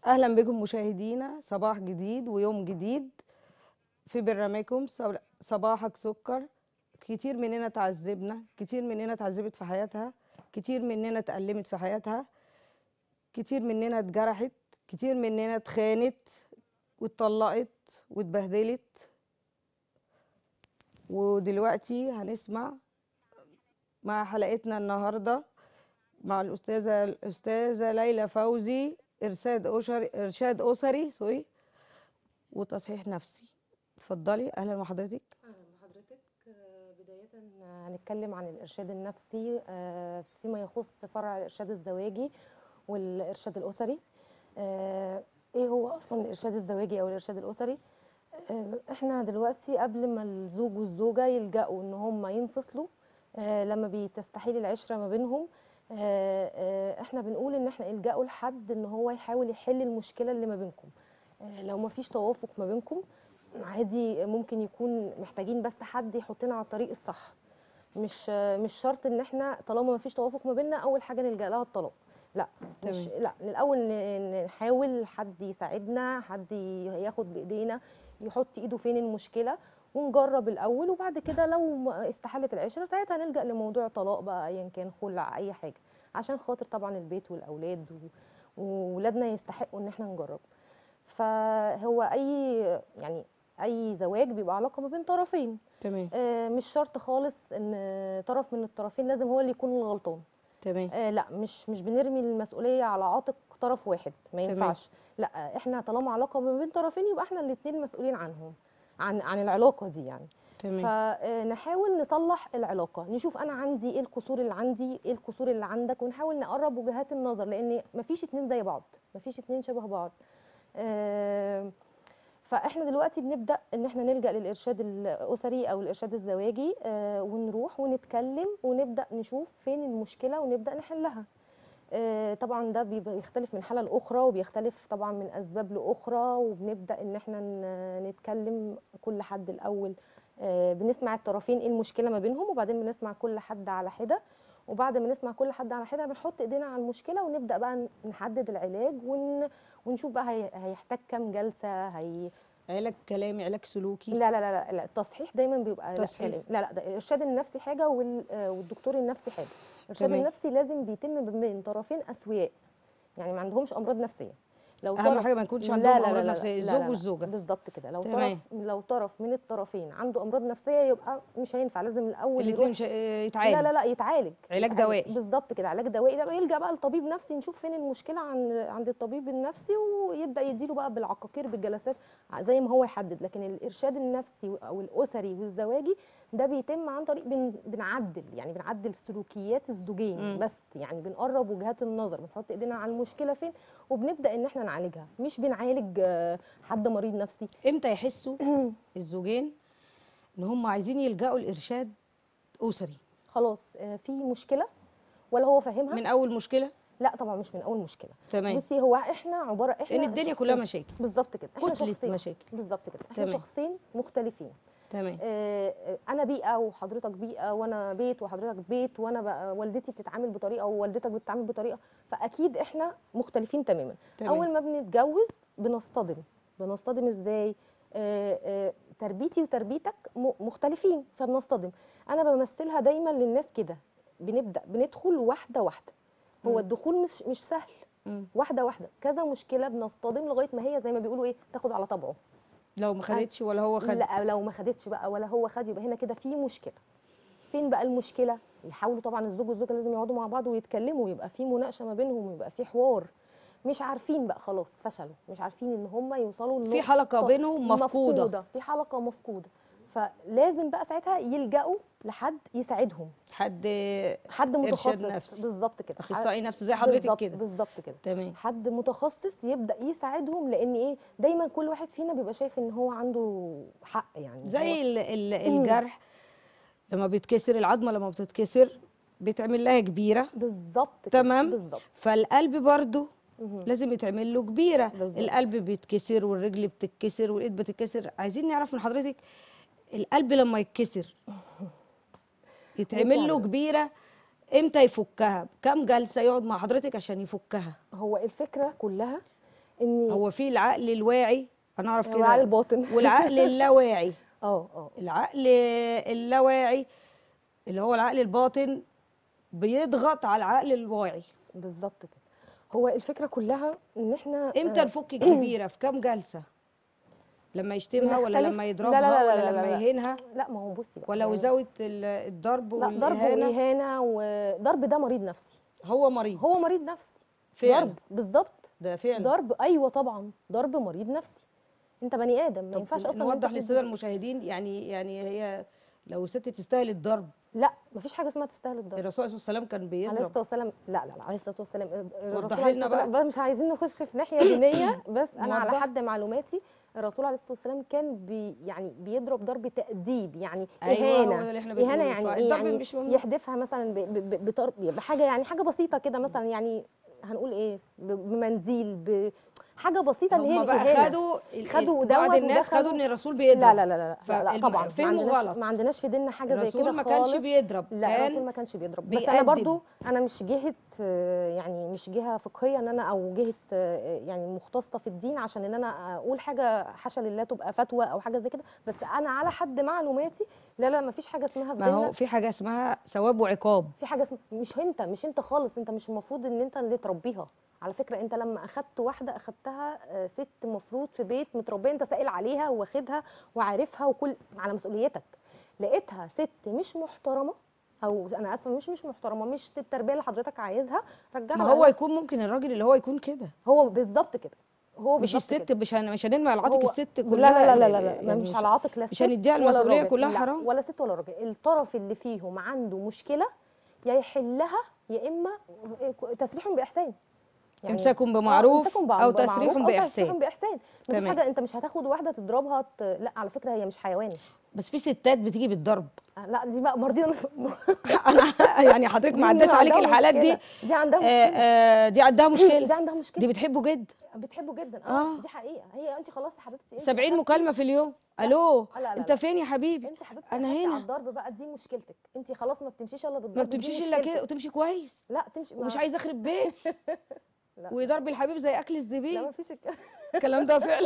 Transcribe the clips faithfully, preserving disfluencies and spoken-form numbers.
أهلا بكم مشاهدينا، صباح جديد ويوم جديد في برنامجكم صب- صباحك سكر. كتير مننا تعذبنا، كتير مننا اتعذبت في حياتها، كتير مننا اتألمت في حياتها، كتير مننا اتجرحت، كتير مننا اتخانت واتطلقت واتبهدلت. ودلوقتي هنسمع مع حلقتنا النهارده مع الأستاذة الأستاذة ليلى فوزي، إرشاد أسري إرشاد أسري سوري وتصحيح نفسي. اتفضلي، اهلا بحضرتك. أهلا بحضرتك. آه، بداية هنتكلم عن الإرشاد النفسي آه، فيما يخص فرع الإرشاد الزواجي والإرشاد الأسري. آه، إيه هو أصلا الإرشاد الزواجي أو الإرشاد الأسري؟ آه، إحنا دلوقتي قبل ما الزوج والزوجة يلجأوا إن هم ينفصلوا، آه، لما بتستحيل العشرة ما بينهم، آه، آه، إحنا بنقول إن إحنا الجأوا لحد إن هو يحاول يحل المشكلة اللي ما بينكم. آه، لو ما فيش توافق ما بينكم عادي، ممكن يكون محتاجين بس حد يحطنا على الطريق الصح. مش مش شرط ان احنا طالما ما فيش توافق ما بيننا اول حاجه نلجا لها الطلاق. لا، مش تمام. لا الاول ن- نحاول حد يساعدنا، حد ياخد بايدينا، يحط ايده فين المشكله، ونجرب الاول. وبعد كده لو ما استحالت العشره ساعتها نلجا لموضوع طلاق بقى، ايا كان خلع اي حاجه، عشان خاطر طبعا البيت والاولاد و- وولادنا يستحقوا ان احنا نجرب. فهو اي يعني اي زواج بيبقى علاقه ما بين طرفين. تمام. آه، مش شرط خالص ان طرف من الطرفين لازم هو اللي يكون الغلطان. تمام. آه، لا، مش مش بنرمي المسؤوليه على عاتق طرف واحد، ما تمام. ينفعش. لا، احنا طالما علاقه ما بين طرفين يبقى احنا الاثنين مسؤولين عنهم، عن عن العلاقه دي يعني. تمام. فنحاول نصلح العلاقه، نشوف انا عندي ايه القصور اللي عندي، ايه القصور اللي عندك، ونحاول نقرب وجهات النظر، لان مفيش اتنين زي بعض، مفيش اتنين شبه بعض. آه، فاحنا دلوقتي بنبدا ان احنا نلجا للارشاد الاسري او الارشاد الزواجي، آه، ونروح ونتكلم ونبدا نشوف فين المشكله ونبدا نحلها. آه، طبعا ده بيبقى بيختلف من حاله لاخرى، وبيختلف طبعا من اسباب لاخرى، وبنبدا ان احنا ن- نتكلم كل حد الاول. آه، بنسمع الطرفين ايه المشكله ما بينهم، وبعدين بنسمع كل حد على حده. وبعد ما نسمع كل حد على حده بنحط ايدينا على المشكله ونبدا بقى نحدد العلاج ون... ونشوف بقى هي... هيحتاج كام جلسه. هي علاج كلامي، علاج سلوكي؟ لا لا لا لا التصحيح دايما بيبقى لا تصحيح. كلام، لا لا، ده الارشاد النفسي حاجه وال... آه، والدكتور النفسي حاجه. الارشاد تمام. النفسي لازم بيتم بين طرفين اسوياء، يعني ما عندهمش امراض نفسيه. لو اهم طرف حاجه ما يكونش لا عندهم لا لا امراض لا لا نفسيه، لا الزوج لا لا والزوجه. بالظبط كده. لو تمام. طرف لو طرف من الطرفين عنده امراض نفسيه يبقى مش هينفع، لازم الاول الاثنين يروح. مش آه، لا يتعالج. لا لا يتعالج، علاج يتعالج دوائي. بالظبط كده، علاج دوائي. ده بقى يلجأ بقى لطبيب نفسي، نشوف فين المشكله عند عند الطبيب النفسي، ويبدأ يديله بقى بالعقاقير بالجلسات زي ما هو يحدد. لكن الارشاد النفسي او الاسري والزواجي ده بيتم عن طريق بن بنعدل، يعني بنعدل سلوكيات الزوجين امم بس، يعني بنقرب وجهات النظر، بنحط ايدينا على المشكله فين وبنبدأ ان احنا نعالجها، مش بنعالج آه، حد مريض نفسي. امتى يحسوا الزوجين ان هم عايزين يلجأوا لارشاد اسري؟ خلاص، آه، في مشكله ولا هو فاهمها؟ من اول مشكله؟ لا طبعا مش من اول مشكله. تمام. بصي، هو احنا عباره لان احنا الدنيا كلها شخصين. مشاكل، بالظبط كده، احنا كتله شخصين. مشاكل. بالظبط كده، احنا تمام. شخصين مختلفين. تمام. آه، آه، انا بيئه وحضرتك بيئه، وانا بيت وحضرتك بيت، وانا بقى والدتي بتتعامل بطريقه ووالدتك بتتعامل بطريقه، فاكيد احنا مختلفين تماما. تمام. اول ما بنتجوز بنصطدم. بنصطدم ازاي؟ آه، آه، تربيتي وتربيتك م- مختلفين، فبنصطدم. انا بمثلها دايما للناس كده، بنبدا بندخل واحده واحده. هو امم الدخول مش مش سهل. واحده واحده كذا مشكله بنصطدم لغايه ما هي زي ما بيقولوا ايه، تاخد على طبعه. لو ما أه، خدتش ولا هو خد؟ لا لو ما خدتش بقى ولا هو خد يبقى هنا كده في مشكله. فين بقى المشكله؟ يحاولوا طبعا الزوج والزوجه لازم يقعدوا مع بعض ويتكلموا، ويبقى في مناقشه ما بينهم، ويبقى في حوار. مش عارفين بقى، خلاص فشلوا، مش عارفين ان هم يوصلوا في حلقه لنقطه بينهم مفقوده. مفقوده، في حلقه مفقوده. فلازم بقى ساعتها يلجأوا لحد يساعدهم، حد حد ارشاد متخصص. نفسي، بالظبط كده، اخصائي نفسي زي حضرتك بالظبط كده. بالظبط كده. تمام. حد متخصص يبدا يساعدهم، لان ايه، دايما كل واحد فينا بيبقى شايف ان هو عنده حق، يعني هو زي ال- ال- الجرح لما بيتكسر، العظمه لما بتتكسر بيتعمل لها كبيره. بالظبط كده، تمام. بالظبط. فالقلب برضو مهم. لازم يتعمل له كبيره. بالظبط. القلب بيتكسر والرجل بتتكسر والايد بتتكسر. عايزين نعرف من حضرتك القلب لما يتكسر بصي يتعمل له حضرتك، كبيره امتى يفكها؟ كم جلسه يقعد مع حضرتك عشان يفكها؟ هو الفكره كلها ان هو في العقل الواعي، انا اعرف العقل كده، الباطن والعقل اللاواعي. اه اه العقل اللاواعي اللي هو العقل الباطن بيضغط على العقل الواعي. بالظبط كده. هو الفكره كلها ان احنا امتى آه، نفك الكبيره؟ في كام جلسه؟ لما يشتمها ولا بنختلف. لما لا يضربها لا لا لا ولا لا لما لا لا. يهينها لا ما هو بصي بقى ولا يعني وزاويه ال- الضرب لا ضرب والاهانه؟ واهانه، وضرب ده مريض نفسي. هو مريض هو مريض نفسي. فعلا. ضرب بالظبط. ده فعلا. ضرب ايوه طبعا، ضرب مريض نفسي. انت بني ادم، ما طب ينفعش اصلا ان انت نوضح للساده تدي- المشاهدين، يعني يعني هي لو ست تستاهل الضرب، لا مفيش حاجه اسمها تستاهل الضرب. الرسول صلى الله عليه وسلم كان عليه بيضرب. الصلاه والسلام، لا لا لا عليه الصلاه والسلام، الرسول وضحي عليه لنا الصلاه والسلام بقى. بقى مش عايزين نخش في ناحيه دينيه، بس انا على نوضح. حد معلوماتي الرسول عليه الصلاه والسلام كان بي يعني بيضرب ضرب تأديب، يعني أيوة، هو اهانه. ده اللي احنا اهانه بنقوله. يعني ايه؟ فالضرب يعني مش ممنوع. يحدفها مثلا ب- ب- ب- بطر- بحاجه، يعني حاجه بسيطه كده مثلا، يعني هنقول ايه، ب- بمنديل، بحاجه بسيطه اللي هي هم بقى الاهانه. خدوا ال- خدوا ال- بعض دوت الناس خدوا ودخلوا. ان الرسول لا بيضرب. لا لا لا لا, لا طبعا ما فهموا عندناش غلط. ما عندناش في ديننا حاجه زي الرسول كده ما خالص. كانش بيضرب، لا كان الرسول ما كانش بيضرب، بس انا بيأدب. برضو انا مش جهه آه، يعني مش جهه فقهيه ان انا، او جهه آه، يعني مختصه في الدين عشان ان انا اقول حاجه حاشا لله تبقى فتوى او حاجه زي كده، بس انا على حد معلوماتي لا لا ما فيش حاجه اسمها في ما هو ديننا. في حاجه اسمها ثواب وعقاب. في حاجه اسمها، مش انت مش انت خالص، انت مش المفروض ان انت اللي تربيها. على فكره انت لما اخدت واحده اخدتها آه، ست مفروض في بيت متربيه، انت سائل عليها واخدها وعارفها وكل على مسؤوليتك. لقيتها ست مش محترمه، او انا اسفه مش مش محترمه، مش التربيه اللي حضرتك عايزها، رجعها. ما هو يكون ممكن الراجل اللي هو يكون كده، هو بالظبط كده، هو مش بالظبط الست. كده. مش هن... مش هنرمي على عاتق هو الست لا كلها. لا لا لا لا, لا. يعني ما مش مش على عاتق لا مش الست هنديها ولا المسؤوليه الراجل. كلها، لا، حرام. ولا ست ولا راجل. الطرف اللي فيهم عنده مشكله يا يحلها يا اما تسريح باحسان. يعني امساك آه، بمعروف إمساك بمعروف او تسريح أو باحسان. تسريح باحسان. مفيش تمام. حاجه، انت مش هتاخد واحده تضربها ت... لا على فكره هي مش حيوان. بس في ستات بتيجي بالضرب. آه، لا دي بقى مرضيه. انا يعني حضرتك دي ما عداش عليك عندها الحالات دي. مشكلة. دي عندها آه مشكله. آه دي عندها مشكله. دي عندها مشكله. دي بتحبه جدا. بتحبه جدا. اه, آه. دي حقيقه. هي انت خلاص يا حبيبتي، انت سبعين أخدتي- مكالمه في اليوم. الو، لا لا انت لا. فين يا حبيبي؟ انت حبيبتي انا أخدتي على هنا. الضرب بقى، دي مشكلتك انت خلاص، ما بتمشيش الا بالضرب. ما دي بتمشيش الا مشكلتك. كده وتمشي كويس، لا تمشي ومش مع- عايزه اخرب بيتي. لا وضرب الحبيب زي اكل لا الزبيب. ما فيش الك- الكلام ده فعلا.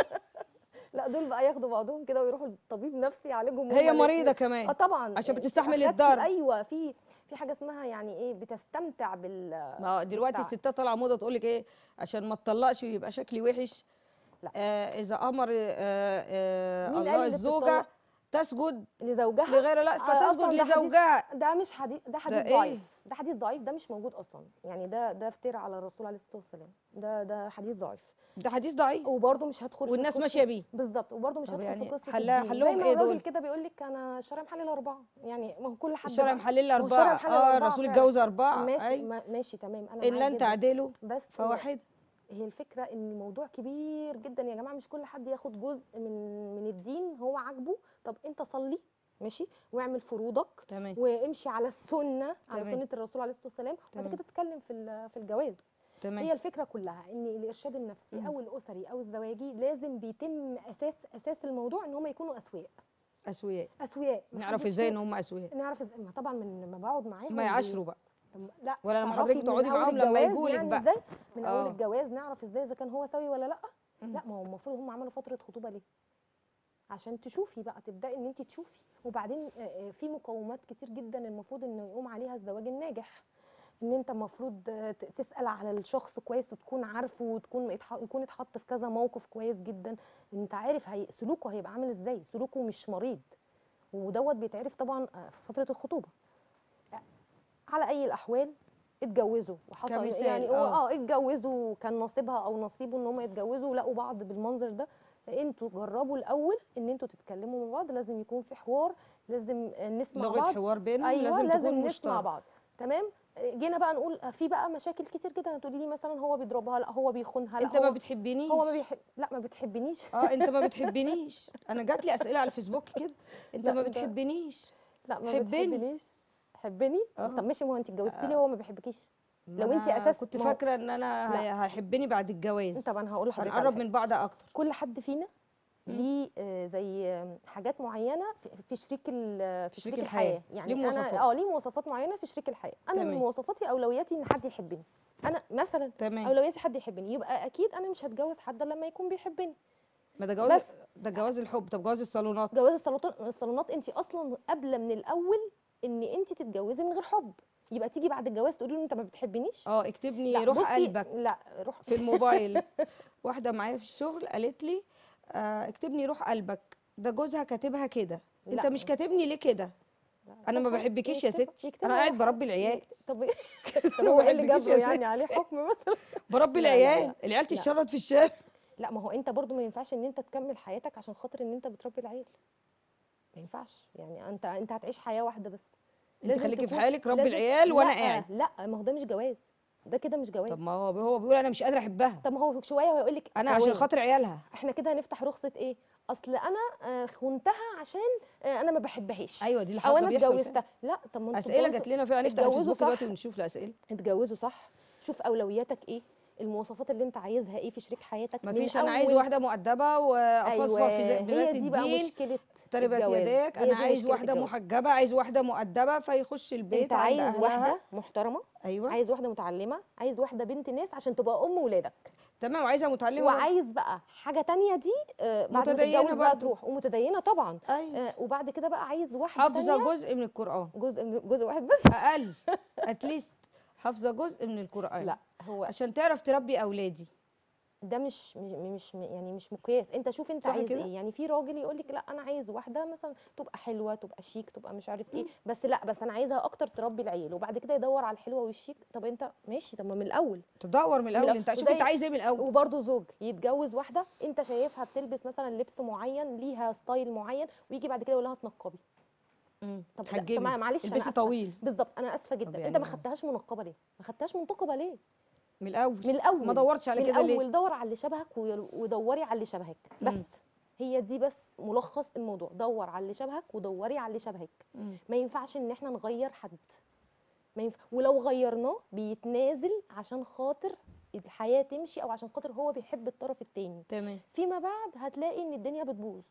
لا دول بقى ياخدوا بعضهم كده ويروحوا للطبيب نفسي يعالجهم. هي هما مريضه الاتنين. كمان اه طبعا عشان يعني بتستحمل أخدتي- الضرب. ايوه في في حاجه اسمها يعني ايه، بتستمتع بال ما هو دلوقتي بتاع. الستات طالعه موضه تقول لك ايه، عشان ما تطلقش ويبقى شكلي وحش. لا. آه اذا امر آه آه مين الله قال اللي الزوجه بتطلق؟ تسجد لزوجها لغير لا آه، فتسجد أصلاً ده حديث- لزوجها. ده مش حديث، ده حديث إيه؟ ضعيف. ده حديث ضعيف، ده مش موجود اصلا. يعني ده ده افتراء على الرسول عليه الصلاه والسلام. ده ده حديث ضعيف. ده حديث ضعيف وبرده مش هدخل في والناس قصة- ماشيه بيه. بالظبط. وبرده مش طب هدخل يعني في قصه حلها- الدين. حلهم زي ما إيه الراجل دول؟ كده بيقول لك انا الشرع محلل اربعه، يعني ما هو كل حد الشرع بقى- محلل ما هو الشرع اربعه. محلل اه أربعة الرسول فعلاً. اتجوز اربعه. ماشي أي. ما ماشي تمام، انا ان معاك لن جدا. تعدلوا بس هو- فواحد. هي الفكره ان الموضوع كبير جدا يا جماعه، مش كل حد ياخد جزء من من الدين هو عاجبه. طب انت صلي ماشي، واعمل فروضك تمام. وامشي على السنه، على تمام. سنه الرسول عليه الصلاه والسلام، وبعد تمام. كده تتكلم في ال- في الجواز. تمام. هي الفكره كلها ان الارشاد النفسي مم. او الاسري او الزواجي لازم بيتم اساس اساس الموضوع ان هم يكونوا اسوياء. اسوياء. اسوياء نعرف محدش ازاي فيه- ان هم اسوياء؟ نعرف ازاي؟ ما طبعا من لما بقعد معاهم ما بي- يعاشروا بقى. لا ولا لما تعرفي حضرتك من تقعدي أول معاهم لما الجواز يجولك يعني بقى. ازاي؟ من آه. اول الجواز نعرف ازاي اذا كان هو سوي ولا لا. مم. لا ما هو المفروض هم عملوا فتره خطوبه ليه؟ عشان تشوفي بقى، تبداي ان انت تشوفي. وبعدين آه، آه، في مقومات كتير جدا المفروض انه يقوم عليها الزواج الناجح. ان انت المفروض آه، ت- تسال على الشخص كويس وتكون عارفه، وتكون يتح- يكون اتحط في كذا موقف كويس جدا. انت عارف هي سلوكه هيبقى عامل ازاي، سلوكه مش مريض. ودوت بيتعرف طبعا آه، في فتره الخطوبه. على اي الاحوال اتجوزوا وحصل كمثال، يعني هو آه. اه اتجوزوا، كان نصيبها او نصيبه ان هم يتجوزوا ولقوا بعض بالمنظر ده. انتوا جربوا الاول ان انتوا تتكلموا مع بعض، لازم يكون في حوار، لازم نسمع لغه بعض. حوار بينهم ايوه لازم, لازم تكون نسمع مشتركه. بعض. تمام. جينا بقى نقول في بقى مشاكل كتير جدا، هتقولي لي مثلا هو بيضربها، لا هو بيخونها، لا انت هو ما بتحبنيش. هو ما بيحب، لا ما بتحبنيش. اه انت ما بتحبنيش. انا جات لي اسئله على الفيسبوك كده، انت لا، ما ده- بتحبنيش. لا ما حبني. بتحبنيش. حبني. آه. طب ماشي، ما هو انت اتجوزتي لي وهو ما بيحبكيش. ما لو انت أنا اساس كنت ما هو- فاكره ان انا لا. هي- هيحبني بعد الجواز. طب انا هقول لحضرتك على هنقرب حاجة. من بعض اكتر. كل حد فينا ليه آه، زي آه، حاجات معينه في في شريك ال- في شريك شريك الحياة. الحياه. يعني ليه مواصفات. انا اه ليه مواصفات معينه في شريك الحياه. انا من تمام. مواصفاتي اولوياتي ان حد يحبني. انا مثلا تمام. اولوياتي حد يحبني، يبقى اكيد انا مش هتجوز حد إلا لما يكون بيحبني. ما ده جواز، بس ده جواز الحب. طب جواز الصالونات؟ جواز الصالونات، الصالونات انت اصلا قابله من الاول ان انت تتجوزي من غير حب، يبقى تيجي بعد الجواز تقولي له انت ما بتحبنيش. اه اكتبني لا روح بصي، قلبك لا روح في الموبايل. واحده معايا في الشغل قالت لي آه اكتبني روح قلبك، ده جوزها كاتبها كده، انت لا مش كاتبني ليه كده؟ انا طب ما خلاص بحبكيش يا يكتبها ستي، انا يكتبها قاعد روح بربي العيال. يكت- طب طب انا هو ما ايه اللي بحبكيش جبره يا يعني عليه ستي، حكم مثلا؟ بربي لا لا لا العيال، العيال لا تتشرد في الشارع. لا، ما هو انت برضو ما ينفعش ان انت تكمل حياتك عشان خاطر ان انت بتربي العيال. ما ينفعش، يعني انت انت هتعيش حياه واحده بس. انت لازم خليكي في تكون حالك، ربي لازم العيال وانا لا قاعد. لا، ما هو ده مش جواز، ده كده مش جواز. طب ما هو هو بيقول انا مش قادره احبها، طب ما هو شويه وهيقول لك انا عشان خاطر عيالها. احنا كده هنفتح رخصه ايه؟ اصل انا آه، خنتها عشان آه، انا ما بحبهاش، ايوه دي اللي او حاجه انا بيحصل فعلا. اتجوزتها. لا طب ما انتوا اسئله اتجوزوا، جات لنا فيها، هنفتح اتجوزوا الفيسبوك صح، دلوقتي ونشوف الاسئله. اتجوزوا صح. شوف اولوياتك ايه، المواصفات اللي انت عايزها ايه في شريك حياتك من مفيش انا عايز اول. واحده مؤدبه وافصفص في ذات- ايوه، بذات هي دي بقى الدين، مشكله تربت الجواز، يداك. هي انا دي عايز مشكله واحده الجواز. محجبه، عايز واحده مؤدبه، فيخش البيت انت عند عايز اهلها. واحده محترمه، ايوه عايز واحده متعلمه، عايز واحده بنت ناس عشان تبقى ام ولادك. تمام، وعايزه متعلمه برضه. وعايز بقى حاجه تانية دي آه، بعد ما متدينه تتجوز بقى برضه. تروح، ومتدينه طبعا. ايوه آه، وبعد كده بقى عايز واحده حافظه تانية جزء من القران، جزء من جزء واحد بس. اقل اتليست حافظه جزء من القران لا هو عشان تعرف تربي اولادي. ده مش مش مش يعني مش مقياس. انت شوف انت صح عايز كده؟ ايه. يعني في راجل يقول لك لا انا عايز واحده مثلا تبقى حلوه، تبقى شيك، تبقى مش عارف ايه، بس لا بس انا عايزها اكتر تربي العيال، وبعد كده يدور على الحلوه والشيك. طب انت ماشي، طب ما من الاول. تدور من من الاول، الأول. انت شوف وزي- انت عايز ايه من الاول. وبرده زوج يتجوز واحده انت شايفها بتلبس مثلا لبس معين، ليها ستايل معين، ويجي بعد كده يقول لها اتنقبي. امم طب لا، تحجبي، طب معلش انا البسي اسفه. طويل. بالظبط انا اسفه طب جدا، يعني انت ما إيه؟ خدتهاش منقبه ليه؟ ما خدتهاش منتقبه ليه؟ من الاول من الاول ما دورتش على من كده ليه؟ الاول دور على اللي شبهك وي- ودوري على اللي شبهك بس. مم. هي دي بس ملخص الموضوع، دور على اللي شبهك ودوري على اللي شبهك. مم. ما ينفعش ان احنا نغير حد، ما ينفع. ولو غيرناه بيتنازل عشان خاطر الحياه تمشي، او عشان خاطر هو بيحب الطرف التاني. تمام. فيما بعد هتلاقي ان الدنيا بتبوظ،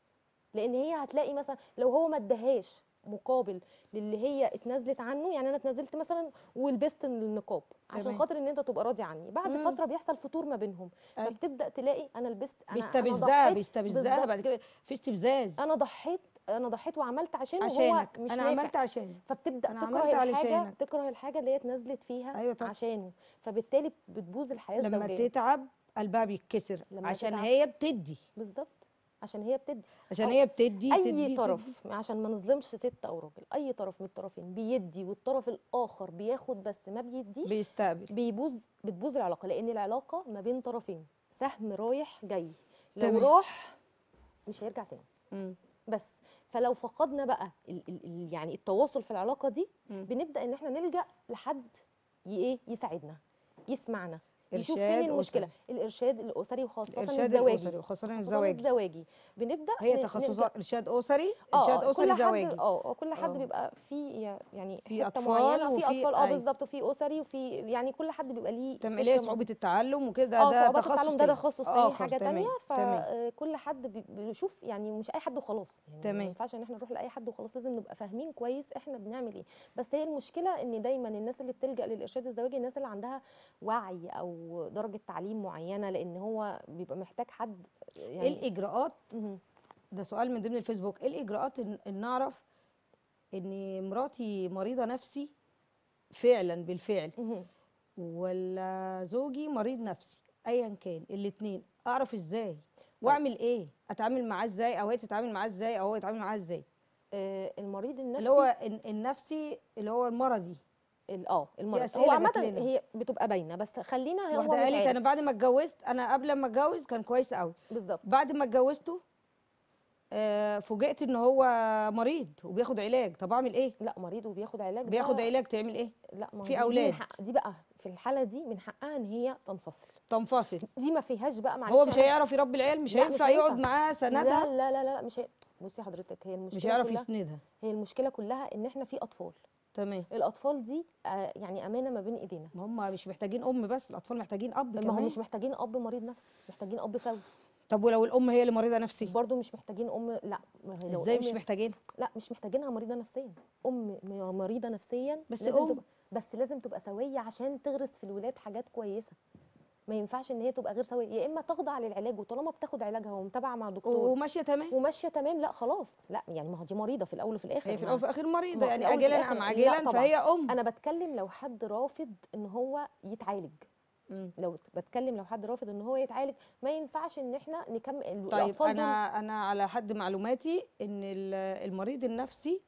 لان هي هتلاقي مثلا لو هو ما اداهاش مقابل للي هي اتنازلت عنه. يعني انا اتنازلت مثلا ولبست النقاب عشان تمام. خاطر ان انت تبقى راضي عني، بعد مم. فتره بيحصل فتور ما بينهم. أيوة. فبتبدا تلاقي انا لبست، انا انا بيستبزها ضحيت. بيستبزها بالظبط. بعد كده في استفزاز. انا ضحيت انا ضحيت وعملت عشانه وهو عشانك مش انا نافع. عملت عشانك. فبتبدا أنا تكره عملت الحاجه، علشانك. تكره الحاجه اللي هي اتنازلت فيها. أيوة طبعا. عشانه. فبالتالي بتبوظ الحياه لما الزوجيه. تتعب قلبها بيتكسر لما عشان تتعب. هي بتدي، بالظبط، عشان هي بتدي. عشان أو هي بتدي اي تدي طرف، تدي. عشان ما نظلمش ست او راجل، اي طرف من الطرفين بيدي والطرف الاخر بياخد بس ما بيديش، بيستقبل. بيبوظ بتبوظ العلاقه. لان العلاقه ما بين طرفين، سهم رايح جاي، لو تمام. راح مش هيرجع تاني. مم. بس فلو فقدنا بقى ال ال ال يعني التواصل في العلاقه دي، مم. بنبدا ان احنا نلجا لحد ي- ايه يساعدنا، يسمعنا، يشوف إرشاد فين المشكله. أسري. الارشاد الاسري، وخاصه الإرشاد الزواجي. الأسري وخاصة خاصة الزواجي. الزواجي بنبدا هي ن- تخصصات نلجأ. إرشاد أسري، اه إرشاد آه، أسري كل حد زواجي. اه آه، كل حد آه. بيبقى في يعني في حته أطفال معينه، في وفي- اطفال اه أيوة. بالظبط، وفي اسري، وفي يعني كل حد بيبقى ليه تمام، سكه اللي هي م- صعوبة التعلم وكده، اه ده صعوبات تخصص التعلم ده تاني. تخصص تاني، آخر. حاجه تانية. تمام. فكل حد بي- بيشوف، يعني مش اي حد وخلاص. يعني ما تمام. ينفعش ان احنا نروح لاي حد وخلاص، لازم نبقى فاهمين كويس احنا بنعمل ايه. بس هي المشكله ان دايما الناس اللي بتلجا للارشاد الزواجي الناس اللي عندها وعي او درجه تعليم معينه، لان هو بيبقى محتاج حد إيه يعني. الإجراءات؟ مهم. ده سؤال من ضمن الفيسبوك. إيه الإجراءات إن إن نعرف إن مراتي مريضة نفسي فعلا بالفعل، مهم. ولا زوجي مريض نفسي، ايا كان الاتنين، اعرف ازاي واعمل ايه؟ اتعامل معاه ازاي، او هي تتعامل معاه ازاي، او هو يتعامل معاه ازاي؟ آه، المريض النفسي اللي هو الن- النفسي اللي هو المرضي. ال- اه المرض أسئلة هو جات عامة لنا. هي بتبقى باينة، بس خلينا هو واحده مش قالت عارف. انا بعد ما اتجوزت، انا قبل ما اتجوز كان كويس قوي، بالظبط. بعد ما اتجوزته آه فوجئت ان هو مريض وبياخد علاج. طب اعمل ايه؟ لا مريض وبياخد علاج ده- بياخد علاج، تعمل ايه؟ لا ما هو في دي, دي أولاد. من حق دي بقى في الحالة دي من حقها ان هي تنفصل. تنفصل. دي ما فيهاش بقى معلش. هو مش أنا- هيعرف يربي العيال، مش لا، هينفع يقعد معاه لا سندها، لا لا لا, لا مش هي. بصي حضرتك، هي المشكلة مش هيعرف كلها يسندها. هي المشكلة كلها ان احنا في اطفال. تمام. الاطفال دي آه يعني امانة ما بين ايدينا. ما هم مش محتاجين ام بس، الاطفال محتاجين اب ما كمان. هم مش محتاجين اب مريض نفسي، محتاجين اب سوي. طب ولو الام هي اللي مريضه نفسي؟ برضو مش محتاجين ام، لا ما هي لو ازاي مش أم محتاجين؟ لا مش محتاجينها مريضه نفسيا. ام م- مريضه نفسيا بس لازم أم. تبقى، بس لازم تبقى سويه عشان تغرس في الولاد حاجات كويسه. ما ينفعش ان هي تبقى غير سويه، يا اما تخضع للعلاج وطالما بتاخد علاجها ومتابعه مع دكتور وماشيه تمام. وماشيه تمام، لا خلاص، لا يعني ما هو دي مريضه في الاول وفي الاخر. هي في ما- الاول وفي الاخر مريضه، ما في يعني الأول وفي اجلا الآخر ام لا عاجلا طبعا. فهي ام. انا بتكلم لو حد رافض ان هو يتعالج، مم. لو بتكلم لو حد رافض ان هو يتعالج، ما ينفعش ان احنا نكمل طيب الاطفال دول. انا انا على حد معلوماتي ان ال- المريض النفسي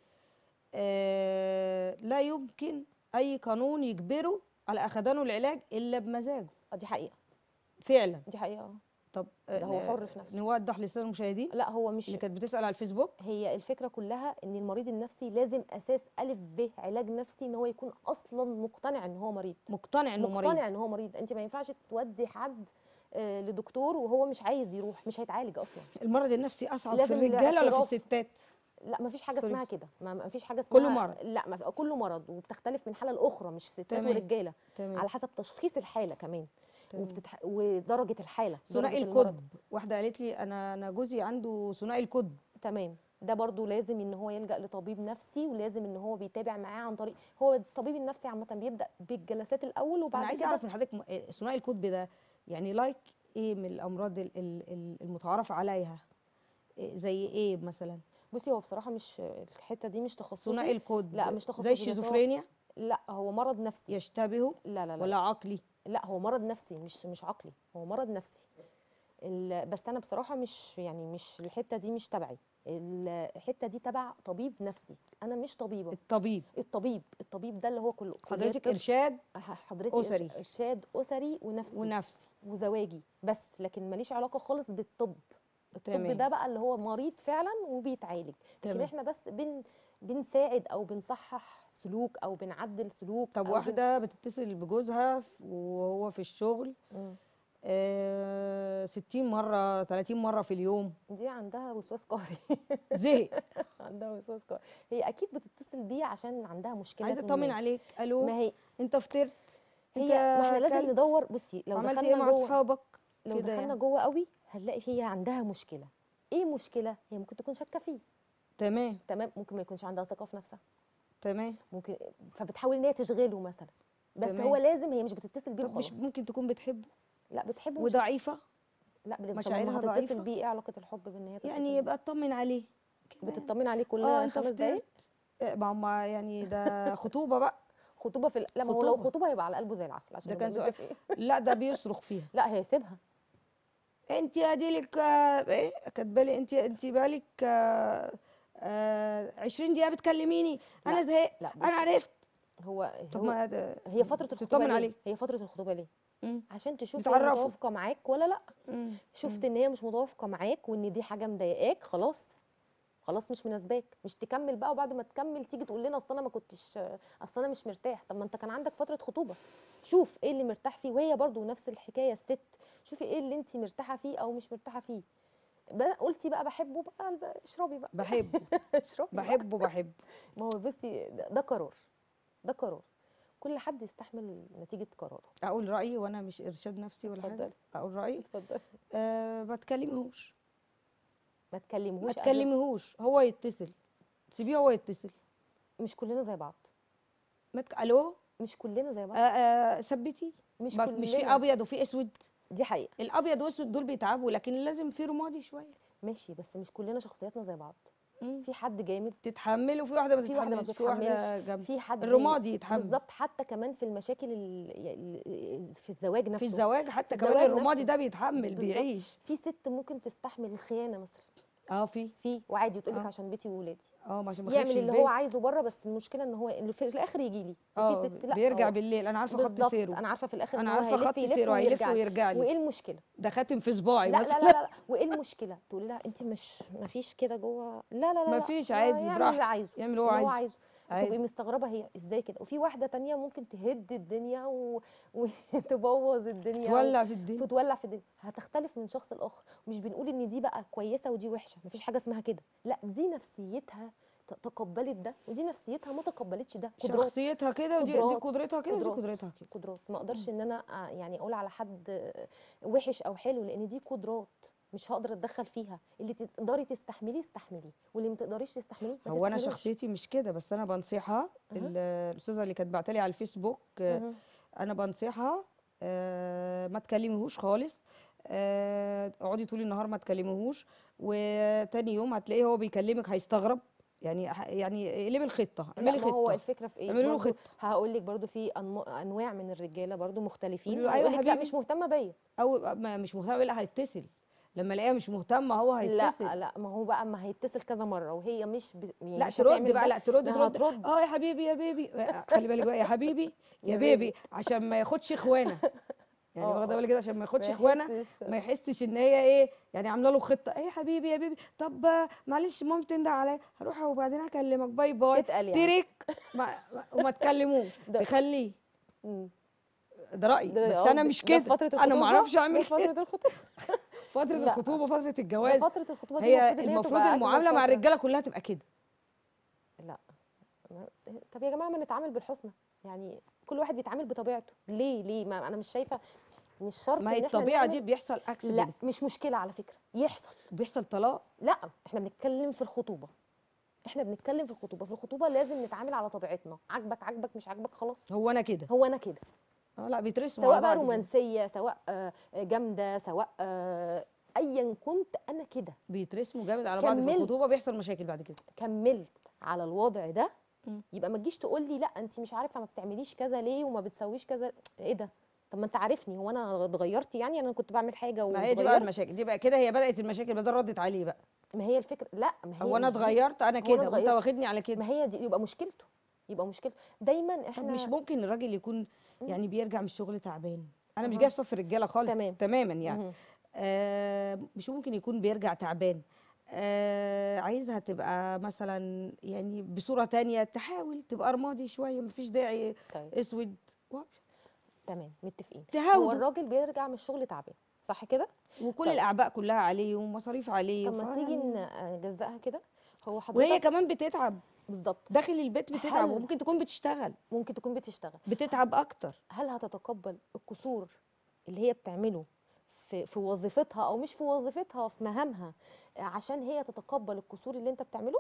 آه لا يمكن اي قانون يجبره على اخذانه العلاج الا بمزاجه. آه، دي حقيقه، فعلا. دي حقيقه آه. طب ده هو آه، حر في نفسه. نوضح للساده المشاهدين لا هو مش، اللي كانت بتسال على الفيسبوك. هي الفكره كلها ان المريض النفسي لازم اساس الف ب علاج نفسي ان هو يكون اصلا مقتنع ان هو مريض. مقتنع انه مريض. مقتنع ان هو مريض. انت ما ينفعش تودي حد آه، لدكتور وهو مش عايز يروح، مش هيتعالج اصلا. المرض النفسي اصعب في لازم الرجاله ولا في الاعتراف. الستات؟ لا ما فيش حاجه سوري. اسمها كده، ما ما فيش حاجه اسمها كله مرض. لا ما في كله مرض، وبتختلف من حاله لاخرى، مش ستات تمام. ورجاله، تمام. على حسب تشخيص الحاله كمان. تمام. وبتتح... ودرجه الحاله، ثنائي درجة المرض. القطب، واحده قالت لي انا انا جوزي عنده ثنائي القطب. تمام. ده برضو لازم ان هو يلجأ لطبيب نفسي، ولازم ان هو بيتابع معاه عن طريق، هو الطبيب النفسي عامه بيبدأ بالجلسات الاول انا وبعد عايزه كده. اعرف من حضرتك م- آه، ثنائي القطب ده يعني لايك ايه من الامراض ال- ال- ال- المتعارف عليها؟ إيه زي ايه مثلا؟ بصي هو بصراحه مش الحته دي مش تخصصي. ثنائي القطب لا مش تخصصي، زي بس هو- الشيزوفرينيا؟ لا هو مرض نفسي. يشتبهه لا لا لا ولا عقلي؟ لا هو مرض نفسي، مش مش عقلي، هو مرض نفسي. ال- بس انا بصراحه مش يعني مش الحته دي مش تبعي، الحته دي تبع طبيب نفسي، انا مش طبيبه. الطبيب. الطبيب الطبيب ده اللي هو كله كلية حضرتك طب. ارشاد حضرتك أسري. إرش- ارشاد اسري ونفسي ونفسي. وزواجي بس، لكن ماليش علاقه خالص بالطب. الطب تمام. ده بقى اللي هو مريض فعلا وبيتعالج، لكن تمام. احنا بس بن بنساعد او بنصحح سلوك او بنعدل سلوك. طب أو بن- واحده بتتصل بجوزها ف- وهو في الشغل مم. آه ستين مره ثلاثين مره في اليوم، دي عندها وسواس قهري. زهق. عندها وسواس قهري. هي اكيد بتتصل بيه عشان عندها مشكله عايزه ما. اطمن عليك. الو، ما هي انت فطرت؟ هي انت ما احنا لازم أكلت؟ ندور. بصي لو عملت ايه دخلنا مع جوه، اصحابك؟ لو كده دخلنا يعني. جوه قوي هنلاقي هي عندها مشكله. ايه مشكله؟ هي ممكن تكون شاكه فيه. تمام. تمام. ممكن ما يكونش عندها ثقه في نفسها. تمام. ممكن فبتحاول ان هي تشغله مثلا، بس تمام. هو لازم، هي مش بتتصل بيه طب مش وخلاص. ممكن تكون بتحبه لا بتحبه مش... وضعيفه؟ لا بت- طب مشاعرها ما هتتصل ضعيفة؟ بيه، ايه علاقه الحب بان هي تتصل يعني بيه؟ يبقى اطمن عليه كده. بتطمن عليه كل اه انت خمس دقايق. فطرت؟ آه، ما هم يعني ده خطوبه بقى. خطوبه في ال- لا ما هو لو خطوبة. خطوبه هيبقى على قلبه زي العسل عشان ده نبقى كان سؤال. متفقين. لا ده بيصرخ فيها. لا هيسيبها. انت اديلك آه، ايه كاتبالي انت انت بالك آه، آه، عشرين دقيقه بتكلميني، انا لا، زهقت، لا انا بصي، عرفت. هو طب هو ما ده- هي فتره الخطوبه تطمن ليه؟ عليه. هي فتره الخطوبه ليه؟ مم. عشان تشوف هي بتعرفوا. متوافقه معاك ولا لا. مم. شفت ان هي مش متوافقه معاك وان دي حاجه مضايقاك، خلاص خلاص مش مناسباك، مش تكمل بقى، وبعد ما تكمل تيجي تقول لنا اصل انا ما كنتش، اصل انا مش مرتاح. طب ما انت كان عندك فتره خطوبه، شوف ايه اللي مرتاح فيه. وهي برضو نفس الحكايه الست، شوفي ايه اللي انت مرتاحه فيه او مش مرتاحه فيه. بقى قلتي بقى بحبه بقى، بقى اشربي بقى. بحبه. اشربي بقى. بحبه بحبه. ما هو بصي ده, ده قرار، ده قرار كل حد يستحمل نتيجه قراره. اقول رايي وانا مش ارشاد نفسي ولا حاجه. اتفضلي. اقول رايي. اتفضلي. أه ما تكلميهوش. ما تكلمهوش ما قبل- تكلميهوش، هو يتصل. سيبيه هو يتصل. مش كلنا زي بعض. ما تك... الو. مش كلنا زي بعض. آه آه ثبتي. مش ما- مش في كلنا. ابيض وفي اسود. دي حقيقه. الابيض والاسود دول بيتعبوا، لكن لازم في رمادي شويه. ماشي بس مش كلنا شخصياتنا زي بعض. مم. في حد جامد، تتحمل وفي واحده ما في واحده ما تتحملش، في واحده بتتحملش، جنب. في حد الرمادي يتحمل. بالظبط. حتى كمان في المشاكل ال- ال- في الزواج نفسه. في الزواج حتى في كمان الزواج الرمادي نفسه. ده بيتحمل بالظبط. بيعيش. في ست ممكن تستحمل الخيانه مثلا، اه في. في وعادي وتقول لك آه. عشان بيتي وولادي، اه عشان ما يعمل يخربش اللي البيت. هو عايزه بره، بس المشكله ان هو اللي في الاخر يجي لي. اه وفي ست لا بيرجع هو- بالليل، انا عارفه خط بالظبط. سيره. انا عارفه في الاخر انا ان هو عارفه هيلف خط يلف سيره هيلف ويرجع لي. ويرجع لي. وايه المشكله؟ ده خاتم في صباعي لا مثلا. لا لا لا وايه المشكله؟ تقولي لها انت مش ما فيش كده جوه. لا لا لا مفيش، لا. عادي، يعمل براحته. اللي عايزه، يعمل اللي هو اللي هو عايزه. عايزه. عادي. تبقي مستغربه هي ازاي كده. وفي واحده تانية ممكن تهد الدنيا و... وتبوظ الدنيا تولع في الدنيا. وتولع في الدنيا. هتختلف من شخص لاخر. مش بنقول ان دي بقى كويسه ودي وحشه، مفيش حاجه اسمها كده. لا دي نفسيتها ت- تقبلت ده، ودي نفسيتها ما تقبلتش ده. قدرات. شخصيتها كده ودي دي قدرات. قدرتها كده ودي قدرات. قدرتها كده. قدرات. ما اقدرش ان انا آه، يعني اقول على حد آه، وحش او حلو، لان دي قدرات. مش هقدر اتدخل فيها. اللي تقدري تستحمليه استحمليه، واللي ما تقدريش تستحمليه ما هو انا تستحمليش. شخصيتي مش كده، بس انا بنصحها. أها. ال- الاستاذه اللي كانت بعتلي على الفيسبوك، آه، أها. انا بنصحها آه، ما تكلميهوش خالص. آه، اقعدي طول النهار ما تكلميهوش، وتاني يوم هتلاقيه هو بيكلمك هيستغرب. يعني ح- يعني اقلبي الخطه، لا، اعملي ما هو خطه، الفكره في ايه اعملي له برضو. خطه. هقول لك برضو في أنو- انواع من الرجاله برضو قولي مختلفين، له ايوه هيقول يا لك لا حبيبي، مش مهتمه بيا. او ما مش مهتم، لا هيتصل. لما الاقيها مش مهتمه هو هيتصل. لا لا، ما هو بقى ما هيتصل كذا مره وهي مش ب... يعني لا مش ترد هتعمل بقى، ده. لا ترد ما ترد هترد اه يا حبيبي يا بيبي. خلي بالك بقى يا حبيبي يا يا بيبي. بيبي، عشان ما ياخدش اخوانه. يعني اه واخده اه بالك كده، عشان ما ما ياخدش اخوانه، يحسش. ما يحسش ان هي ايه يعني عامله له خطه. ايه يا حبيبي يا بيبي، طب آه، معلش ماما تنده عليا، هروح وبعدين اكلمك، باي باي. تتقل يعني. تريك ما وما تكلموش، ده تخليه. مم. ده رايي، ده بس انا قصدك مش ده في كده، فتره انا ما الخطوبه، اعرفش ده اعمل في كده. فتره الخطوبه. فتره لا، الخطوبه، فتره ده الجواز، فتره الخطوبه دي هي المفروض ان هي المفروض تبقى اجمل المعامله مع فتره. الرجاله كلها تبقى كده. لا، طب يا جماعه ما نتعامل بالحسنى، يعني كل واحد بيتعامل بطبيعته. ليه ليه ما انا مش شايفه، مش شرط ما هي ان احنا الطبيعه دي نعمل. بيحصل لا اكسيدنت، مش مشكله على فكره يحصل. بيحصل طلاق. لا، احنا بنتكلم في الخطوبه، احنا بنتكلم في الخطوبه في الخطوبه لازم نتعامل على طبيعتنا. عجبك عجبك، مش عجبك خلاص. هو انا كده. هو انا كده، اه لا بيترسموا على سواء بقى بعض كده. رومانسيه، سواء آه، جامده، سواء آه، ايا كنت انا كده. بيترسموا جامد على بعض في كملت الخطوبه، بيحصل مشاكل بعد كده. كملت على الوضع ده، مم. يبقى ما تجيش تقول لي لا انت مش عارفه ما بتعمليش كذا ليه وما بتسويش كذا. ايه ده؟ طب ما انت عارفني، هو انا اتغيرت يعني؟ انا كنت بعمل حاجه ما هي دي بقى واتغيرت؟ المشاكل دي بقى كده، هي بدات المشاكل بدل ردت عليه بقى. ما هي الفكره، لا ما هي هو انا مش دي. اتغيرت انا هو انا كده وانت اتغيرت، واخدني على كده. ما هي دي يبقى مشكلته، يبقى مشكلته دايما طب مش احنا. ممكن الراجل يكون مم. يعني بيرجع من الشغل تعبان؟ انا مش أها. جايه في صف الرجاله خالص تمام. تماما يعني. مهم. آه مش ممكن يكون بيرجع تعبان، آه عايزها تبقى مثلا يعني بصوره تانية، تحاول تبقى رمادي شويه، مفيش داعي طيب اسود وأبيض. تمام متفقين. هو تهاوده، الراجل بيرجع من الشغل تعبان، صح كده؟ وكل طيب الاعباء كلها عليه ومصاريف عليه، طب ما تيجي فيعني نجزأها كده. هو وهي حضرتك كمان بتتعب بالظبط. داخل البيت، بتتعب، هل وممكن تكون بتشتغل ممكن تكون بتشتغل، بتتعب اكتر. هل هتتقبل القصور اللي هي بتعمله في في وظيفتها او مش في وظيفتها، في مهامها، عشان هي تتقبل القصور اللي انت بتعمله؟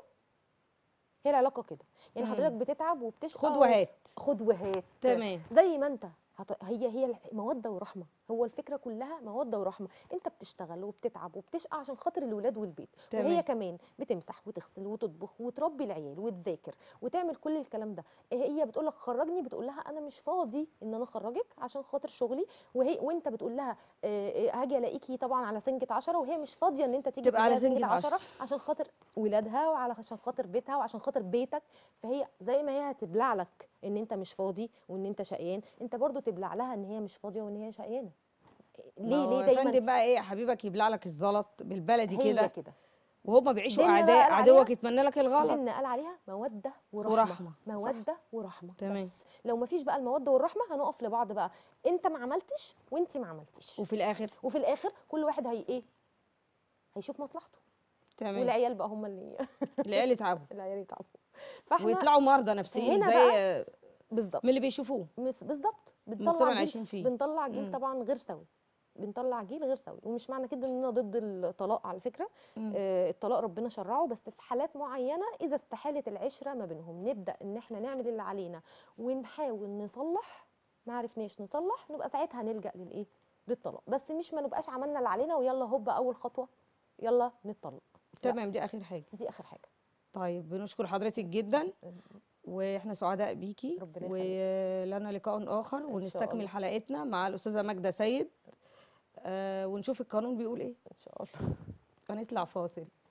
هي العلاقه كده، يعني مم. حضرتك بتتعب وبتشقى خد و- وهات. خد وهات تمام. زي ما انت هت... هي هي موده ورحمه. هو الفكره كلها موده ورحمه. انت بتشتغل وبتتعب وبتشقى عشان خاطر الولاد والبيت، تمام. وهي كمان بتمسح وتغسل وتطبخ وتربي العيال وتذاكر وتعمل كل الكلام ده. هي بتقول لك خرجني، بتقول لها انا مش فاضي ان انا اخرجك عشان خاطر شغلي، وهي وانت بتقول لها آه، آه، هاجي الاقيكي طبعا على سنجة عشرة، وهي مش فاضيه ان انت تيجي تبقى على تديها سنجة عشرة عشرة. عشان خاطر ولادها وعشان خاطر بيتها وعشان خاطر بيتك. فهي زي ما هي هتبلع لك ان انت مش فاضي وان انت شقيان، انت برضو تبلع لها ان هي مش فاضيه وان هي شقيانه. ما ليه هو ليه يا دايما فندم بقى ايه، حبيبك يبلع لك الزلط بالبلدي هي كده، كده؟ وهما بيعيشوا ديننا بقى اعداء، قال عليها، عدوك يتمنى لك الغلط. ديننا قال عليها موده ورحمه, ورحمة، موده ورحمه. تمام. بس لو ما فيش بقى الموده والرحمه هنقف لبعض بقى، انت ما عملتش وانت ما عملتيش، وفي الاخر وفي الاخر كل واحد هي ايه، هيشوف مصلحته، تمام والعيال بقى هم اللي العيال يتعبوا العيال يتعبوا. فاحنا ويطلعوا مرضى نفسيين هنا زي بالظبط من اللي بيشوفوه مس- بالظبط المجتمع بنطلع اللي جيل، عايشين فيه. بنطلع جيل مم. طبعا غير سوي، بنطلع جيل غير سوي. ومش معنى كده ان انا ضد الطلاق على فكره، مم. آه الطلاق ربنا شرعه، بس في حالات معينه اذا استحالت العشره ما بينهم نبدا ان احنا نعمل اللي علينا ونحاول نصلح. ما عرفناش نصلح نبقى ساعتها نلجا للايه، للطلاق. بس مش ما نبقاش عملنا اللي علينا ويلا هوب اول خطوه يلا نتطلق. تمام، دي اخر حاجه. دي اخر حاجه. طيب بنشكر حضرتك جدا، واحنا سعداء بيكي، ربنا يخليك. ولنا لقاء اخر شاء ونستكمل الله. حلقتنا مع الاستاذه ماجده سيد، آه ونشوف القانون بيقول ايه. ان شاء الله. هنطلع فاصل.